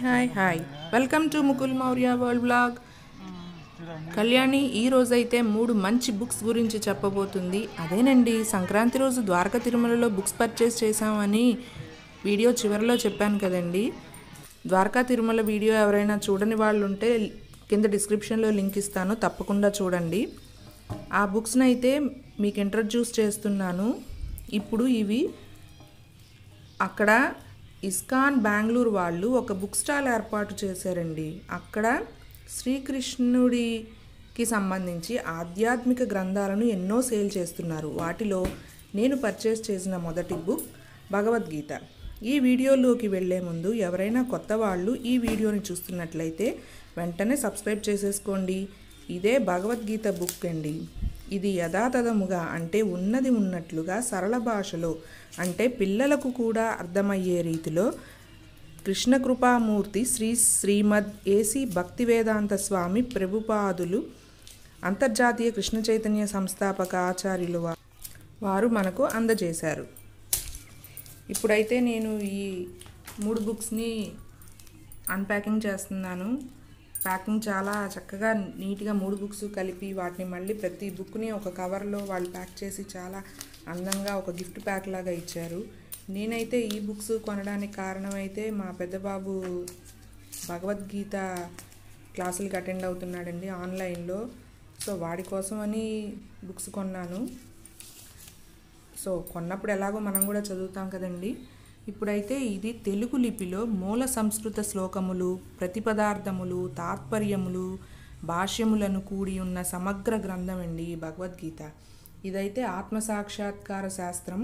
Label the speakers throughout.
Speaker 1: Hi welcome to Mukul Maurya world blog. Kalyani ఈ రోజైతే 3 మంచి బుక్స్ గురించి చెప్పబోతుంది. అదేనండి, సంక్రాంతి రోజు ద్వారకా తిరుమలలో బుక్స్ పర్చేస్ చేసామని వీడియో చివరిలో చెప్పాను కదండి. ద్వారకా తిరుమల వీడియో ఎవరైనా చూడని వాళ్ళు ఉంటే కింద డిస్క్రిప్షన్లో లింక్ ఇస్తాను, తప్పకుండా చూడండి. ఆ బుక్స్ని అయితే మీకు ఇంట్రడ్యూస్ చేస్తున్నాను. ఇప్పుడు ఇవి అక్కడ ఇస్కాన్ బెంగళూరు వాళ్ళు ఒక బుక్ స్టాల్ ఏర్పాటు చేశారండి. అక్కడ శ్రీకృష్ణుడికి సంబంధించి ఆధ్యాత్మిక గ్రంథాలను ఎన్నో సేల్ చేస్తున్నారు. వాటిలో నేను పర్చేస్ చేసిన మొదటి బుక్ భగవద్గీత. ఈ వీడియోలోకి వెళ్ళే ముందు ఎవరైనా కొత్త వాళ్ళు ఈ వీడియోని చూస్తున్నట్లయితే వెంటనే సబ్స్క్రైబ్ చేసేసుకోండి. ఇదే భగవద్గీత బుక్ అండి. ఇది యథాతథముగా అంటే ఉన్నది ఉన్నట్లుగా సరళ భాషలో అంటే పిల్లలకు కూడా అర్థమయ్యే రీతిలో కృష్ణకృపామూర్తి శ్రీమద్ ఏసీ భక్తివేదాంత స్వామి ప్రభుపాదులు అంతర్జాతీయ కృష్ణ చైతన్య సంస్థాపక ఆచార్యులు వారు మనకు అందజేశారు. ఇప్పుడైతే నేను ఈ 3 బుక్స్ని అన్ప్యాకింగ్ చేస్తున్నాను. ప్యాకింగ్ చాలా చక్కగా నీట్గా 3 బుక్స్ కలిపి వాటిని మళ్ళీ ప్రతి బుక్ని ఒక కవర్లో వాళ్ళు ప్యాక్ చేసి చాలా అందంగా ఒక గిఫ్ట్ ప్యాక్ లాగా ఇచ్చారు. నేనైతే ఈ బుక్స్ కొనడానికి కారణం అయితే మా పెద్ద బాబు భగవద్గీత క్లాసులకి అటెండ్ అవుతున్నాడండి ఆన్లైన్లో. సో వాడి కోసం అని బుక్స్ కొన్నాను. సో కొన్నప్పుడు ఎలాగో మనం కూడా చదువుతాం కదండి. ఇప్పుడైతే ఇది తెలుగు లిపిలో మూల సంస్కృత శ్లోకములు, ప్రతిపదార్థములు, తాత్పర్యములు, భాష్యములను కూడి ఉన్న సమగ్ర గ్రంథం అండి ఈ భగవద్గీత. ఇదైతే ఆత్మసాక్షాత్కార శాస్త్రం.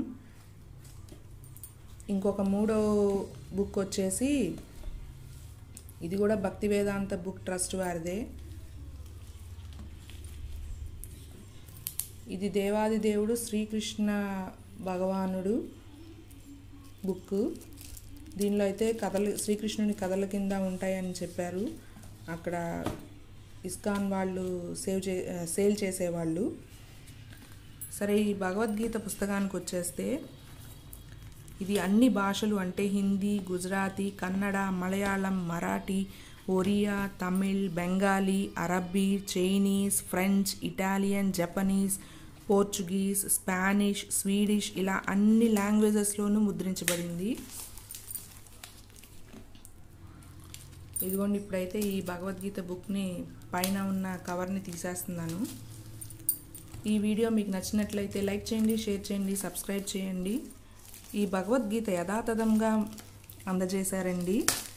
Speaker 1: ఇంకొక 3వ బుక్ వచ్చేసి ఇది కూడా భక్తి వేదాంత బుక్ ట్రస్ట్ వారిదే. ఇది దేవాది దేవుడు శ్రీకృష్ణ భగవానుడు బుక్. దీనిలో అయితే కథలు శ్రీకృష్ణుని కథల కింద ఉంటాయని చెప్పారు. అక్కడ ఇస్కాన్ వాళ్ళు సేల్ చేసేవాళ్ళు. సరే, ఈ భగవద్గీత పుస్తకానికి వచ్చేస్తే ఇది అన్ని భాషలు అంటే హిందీ, గుజరాతీ, కన్నడ, మలయాళం, మరాఠీ, ఒరియా, తమిళ్, బెంగాలీ, అరబ్బీ, Chinese, French, Italian, Japanese, Portuguese, Spanish, Swedish ఇలా అన్ని లాంగ్వేజెస్లోనూ ముద్రించబడింది. ఇదిగోండి, ఇప్పుడైతే ఈ భగవద్గీత బుక్ని పైన ఉన్న కవర్ని తీసేస్తున్నాను. ఈ వీడియో మీకు నచ్చినట్లయితే లైక్ చేయండి, షేర్ చేయండి, సబ్స్క్రైబ్ చేయండి. ఈ భగవద్గీత యథాతథంగా అందజేశారండి.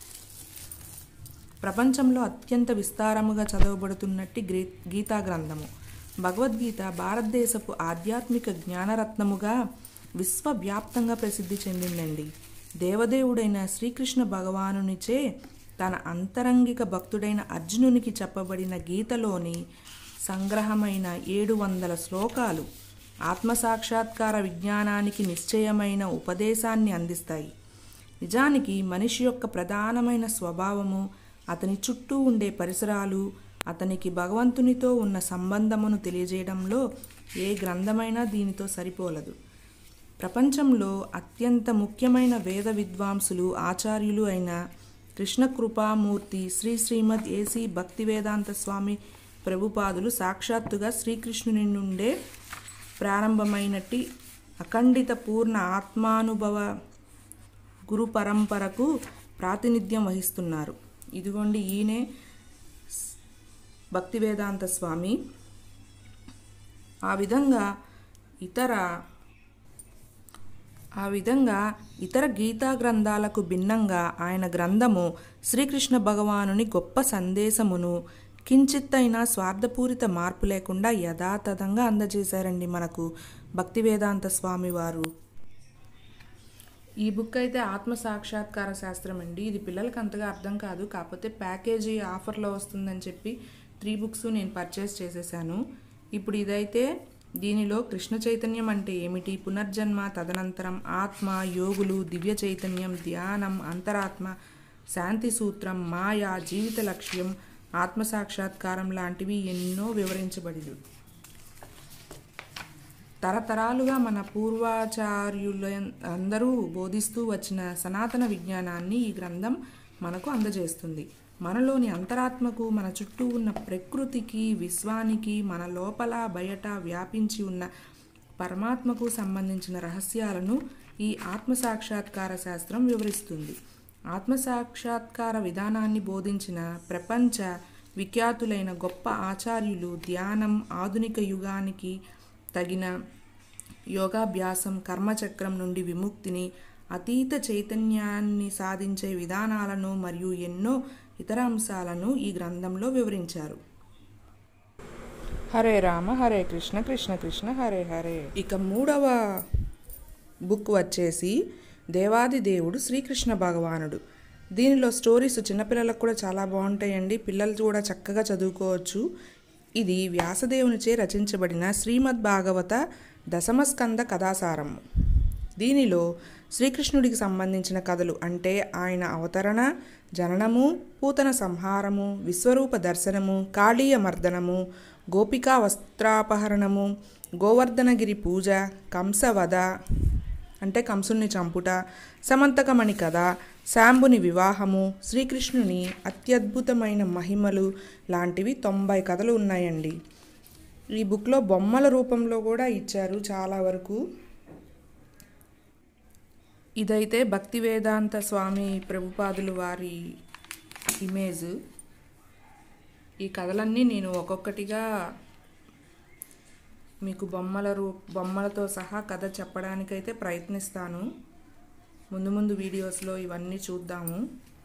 Speaker 1: ప్రపంచంలో అత్యంత విస్తారముగా చదవబడుతున్నట్టి గీతా గ్రంథము భగవద్గీత భారతదేశపు ఆధ్యాత్మిక జ్ఞానరత్నముగా విశ్వవ్యాప్తంగా ప్రసిద్ధి చెందిందండి. దేవదేవుడైన శ్రీకృష్ణ భగవానునిచే తన అంతరంగిక భక్తుడైన అర్జునునికి చెప్పబడిన గీతలోని సంగ్రహమైన 700 శ్లోకాలు ఆత్మసాక్షాత్కార విజ్ఞానానికి నిశ్చయమైన ఉపదేశాన్ని అందిస్తాయి. నిజానికి మనిషి యొక్క ప్రధానమైన స్వభావము, అతని చుట్టూ ఉండే పరిసరాలు, అతనికి భగవంతునితో ఉన్న సంబంధమును తెలియజేయడంలో ఏ గ్రంథమైనా దీనితో సరిపోలదు. ప్రపంచంలో అత్యంత ముఖ్యమైన వేద విద్వాంసులు, ఆచార్యులు అయిన కృష్ణకృపామూర్తి శ్రీమద్ ఏసీ భక్తివేదాంత స్వామి ప్రభుపాదులు సాక్షాత్తుగా శ్రీకృష్ణుని నుండే ప్రారంభమైనట్టి అఖండిత పూర్ణ ఆత్మానుభవ గురు పరంపరకు ప్రాతినిధ్యం వహిస్తున్నారు. ఇదిగోండి, ఈయనే భక్తివేదాంత స్వామి. ఆ విధంగా ఇతర గీతా గ్రంథాలకు భిన్నంగా ఆయన గ్రంథము శ్రీకృష్ణ భగవానుని గొప్ప సందేశమును కించిత్తైనా స్వార్థపూరిత మార్పు లేకుండా యథాతథంగా అందజేశారండి మనకు భక్తివేదాంత స్వామి వారు. ఈ బుక్ అయితే ఆత్మసాక్షాత్కార శాస్త్రం అండి. ఇది పిల్లలకి అంతగా అర్థం కాదు, కాకపోతే ప్యాకేజీ ఆఫర్లో వస్తుందని చెప్పి 3 బుక్స్ నేను పర్చేస్ చేసేసాను. ఇప్పుడు ఇదైతే దీనిలో కృష్ణ చైతన్యం అంటే ఏమిటి, పునర్జన్మ, తదనంతరం ఆత్మ, యోగులు, దివ్య చైతన్యం, ధ్యానం, అంతరాత్మ, శాంతి సూత్రం, మాయ, జీవిత లక్ష్యం, ఆత్మసాక్షాత్కారం లాంటివి ఎన్నో వివరించబడింది. తరతరాలుగా మన పూర్వాచార్యులు అందరూ బోధిస్తూ వచ్చిన సనాతన విజ్ఞానాన్ని ఈ గ్రంథం మనకు అందజేస్తుంది. మనలోని అంతరాత్మకు, మన చుట్టూ ఉన్న ప్రకృతికి, విశ్వానికి, మన లోపల బయట వ్యాపించి ఉన్న పరమాత్మకు సంబంధించిన రహస్యాలను ఈ ఆత్మసాక్షాత్కార శాస్త్రం వివరిస్తుంది. ఆత్మసాక్షాత్కార విధానాన్ని బోధించిన ప్రపంచ విఖ్యాతులైన గొప్ప ఆచార్యులు ధ్యానం, ఆధునిక యుగానికి తగిన యోగాభ్యాసం, కర్మచక్రం నుండి విముక్తిని, అతీత చైతన్యాన్ని సాధించే విధానాలను మరియు ఎన్నో ఇతర అంశాలను ఈ గ్రంథంలో వివరించారు. హరే రామ హరే కృష్ణ కృష్ణ కృష్ణ హరే హరే. ఇక 3వ బుక్ వచ్చేసి దేవాది దేవుడు శ్రీకృష్ణ భగవానుడు. దీనిలో స్టోరీస్ చిన్నపిల్లలకు కూడా చాలా బాగుంటాయండి. పిల్లలు కూడా చక్కగా చదువుకోవచ్చు. ఇది వ్యాసదేవునిచే రచించబడిన శ్రీమద్ భాగవత దశమస్కంద కథాసారము. దీనిలో శ్రీకృష్ణుడికి సంబంధించిన కథలు అంటే ఆయన అవతరణ, జననము, పూతన సంహారము, విశ్వరూప దర్శనము, కాళీయ మర్దనము, గోపికా వస్త్రాపహరణము, గోవర్ధనగిరి పూజ, కంసవధ అంటే కంసుని చంపుట, సమంతకమణి కథ, శాంబుని వివాహము, శ్రీకృష్ణుని అత్యద్భుతమైన మహిమలు లాంటివి 90 కథలు ఉన్నాయండి. ఈ బుక్లో బొమ్మల రూపంలో కూడా ఇచ్చారు చాలా వరకు. ఇదైతే భక్తి వేదాంత స్వామి ప్రభుపాదులు వారి ఇమేజ్. ఈ కథలన్నీ నేను ఒక్కొక్కటిగా మీకు బొమ్మలతో సహా కథ చెప్పడానికైతే ప్రయత్నిస్తాను. ముందు ముందు వీడియోస్లో ఇవన్నీ చూద్దాము.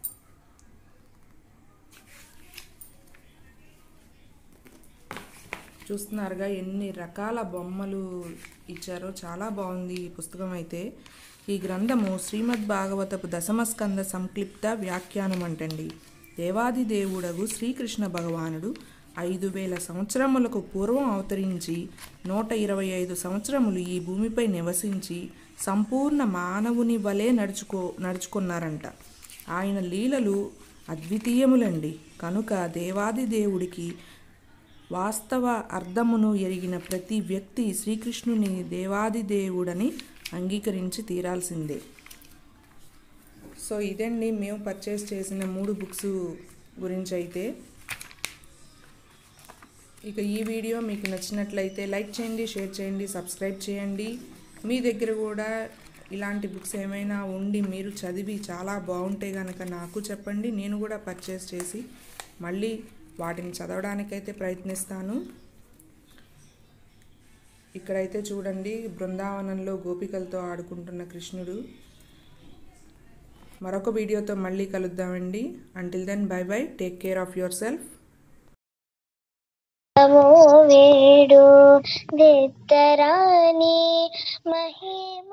Speaker 1: చూస్తున్నారుగా ఎన్ని రకాల బొమ్మలు ఇచ్చారో, చాలా బాగుంది ఈ పుస్తకం అయితే. ఈ గ్రంథము శ్రీమద్ భాగవతపు దశమస్కంద సంక్లిప్త వ్యాఖ్యానం అంటండి. దేవాది దేవుడగు శ్రీకృష్ణ భగవానుడు 5000 సంవత్సరములకు పూర్వం అవతరించి 125 సంవత్సరములు ఈ భూమిపై నివసించి సంపూర్ణ మానవుని వలె నడుచుకున్నారంట. ఆయన లీలలు అద్వితీయములండి. కనుక దేవాది దేవుడికి వాస్తవ అర్థమును ఎరిగిన ప్రతి వ్యక్తి శ్రీకృష్ణుని దేవాది దేవుడని అంగీకరించి తీరాల్సిందే. సో ఇదండి మేము పర్చేస్ చేసిన 3 బుక్స్ గురించి అయితే. ఇక ఈ వీడియో మీకు నచ్చినట్లయితే లైక్ చేయండి, షేర్ చేయండి, సబ్స్క్రైబ్ చేయండి. మీ దగ్గర కూడా ఇలాంటి బుక్స్ ఏమైనా ఉండి మీరు చదివి చాలా బాగుంటే కనుక నాకు చెప్పండి. నేను కూడా పర్చేస్ చేసి మళ్ళీ వాటిని చదవడానికైతే ప్రయత్నిస్తాను. ఇక్కడైతే చూడండి, బృందావనంలో గోపికలతో ఆడుకుంటున్న కృష్ణుడు. మరొక వీడియోతో మళ్ళీ కలుద్దామండి. Until then bye bye, take care of yourself.
Speaker 2: వేడు దెత్తరాని మహిమ